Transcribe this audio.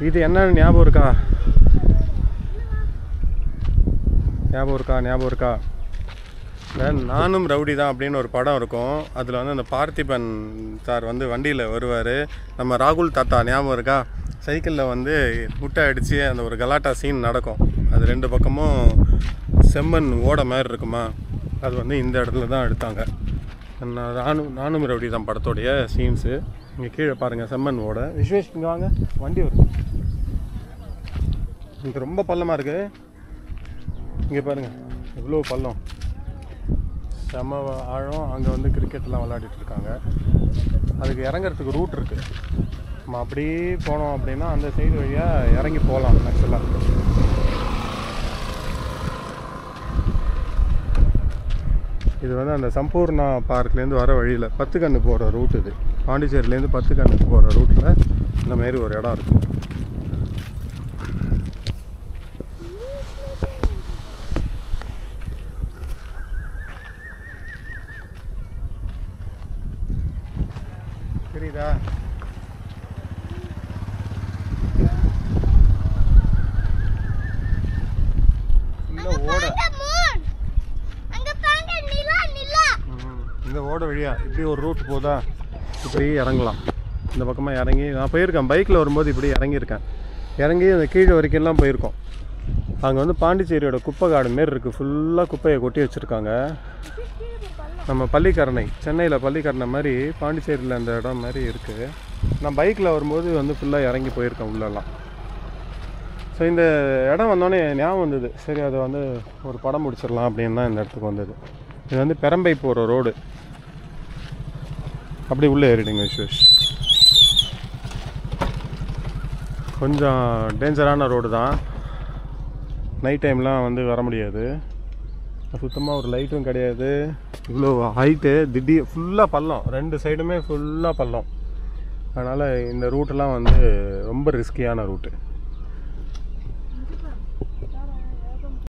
இது என்னன்னு ஞாபகம் இருக்கா? ஞாபகம் இருக்கா? நானும் ரவுடி தான் அப்படின்னு ஒரு படம் இருக்கும். அதில் வந்து அந்த பார்த்திபன் சார் வந்து வண்டியில் வருவார். நம்ம ராகுல் தாத்தா ஞாபகம் இருக்கா? சைக்கிளில் வந்து முட்டை அடித்து அந்த ஒரு கலாட்டா சீன் நடக்கும். அது 2 பக்கமும் செம்மண் ஓட மாதிரி இருக்குமா, அது வந்து இந்த இடத்துல தான் எடுத்தாங்க. நானும் ரவுடி தான் படத்தோடைய சீன்ஸு. இங்கே கீழே பாருங்கள் செம்மண் ஓட. விஸ்வேஷ் இங்கே வாங்க, வண்டி வருது. இங்கே ரொம்ப பள்ளமாக இருக்குது. இங்கே பாருங்கள் எவ்வளோ பள்ளம், செம ஆழம். அங்கே வந்து கிரிக்கெட்லாம் விளையாடிட்டுருக்காங்க. அதுக்கு இறங்கிறதுக்கு ரூட் இருக்குது. நம்ம அப்படியே போனோம் அப்படின்னா அந்த சைடு வழியாக இறங்கி போகலாம். ஆக்சுவலாக இது வந்து அந்த சம்பூர்ணா பார்க்லேருந்து வர வழியில் 10 கன்று போகிற ரூட். இது பாண்டிச்சேரியிலேருந்து 10 கன்று போகிற ரூட்டில் இந்த மாரி ஒரு இடம் இருக்குது. தெரியுதா? இந்த ஓட வழியா இப்படி ஒரு ரூட் போதா, இப்படி இறங்கலாம். இந்த பக்கமாக இறங்கி நான் போயிருக்கேன். பைக்கில் வரும்போது இப்படி இறங்கியிருக்கேன். இறங்கி அந்த கீழே வரைக்கும்லாம் போயிருக்கோம். அங்கே வந்து பாண்டிச்சேரியோட குப்பை காடு மாரி இருக்குது. ஃபுல்லாக குப்பையை கொட்டி வச்சுருக்காங்க. நம்ம பள்ளிக்கரணை, சென்னையில் பள்ளிக்கரணை மாதிரி பாண்டிச்சேரியில் அந்த இடம் மாதிரி இருக்குது. நான் பைக்கில் வரும்போது வந்து ஃபுல்லாக இறங்கி போயிருக்கேன் உள்ளெல்லாம். ஸோ இந்த இடம் வந்தோடனே ஞாபகம் வந்தது, சரி அதை வந்து ஒரு படம் முடிச்சிடலாம் அப்படின்னு தான் இந்த இடத்துக்கு வந்தது. இது வந்து பெரம்பை போகிற ரோடு. அப்படி உள்ளே ஏறிடுங்க விஸ்வேஷ். கொஞ்சம் டேஞ்சரான ரோடு தான். நைட் டைம்லாம் வந்து வர முடியாது. சுத்தமாக ஒரு லைட்டும் கிடையாது. இவ்வளோ ஹைட்டு, திடீர் ஃபுல்லாக பள்ளம், 2 சைடுமே ஃபுல்லாக பள்ளம். அதனால் இந்த ரூட்டெலாம் வந்து ரொம்ப ரிஸ்கியான ரூட்டு.